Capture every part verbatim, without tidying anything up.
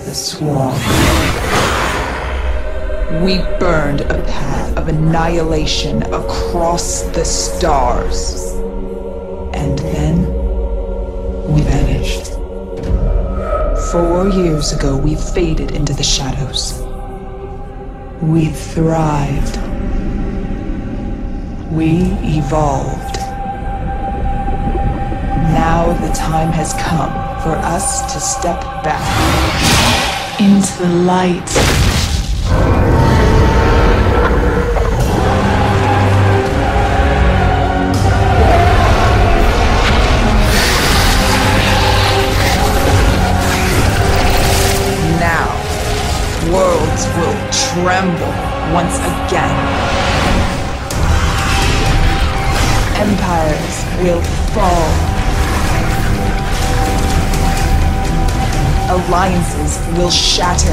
the swarm. We burned a path of annihilation across the stars. And then, we vanished. Four years ago, we faded into the shadows. We thrived. We evolved. Now the time has come for us to step back into the light. Now, worlds will tremble once again. Empires will fall. Alliances will shatter.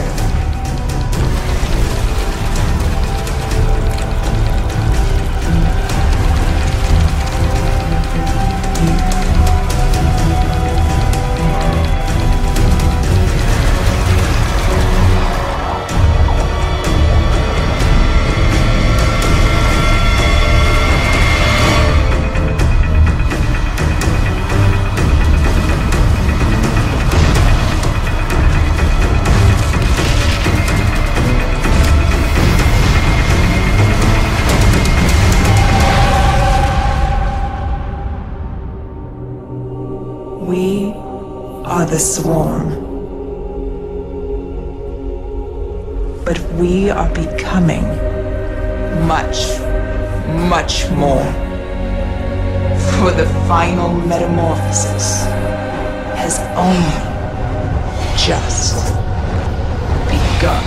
We are the swarm. But we are becoming much, much more. For the final metamorphosis has only just begun.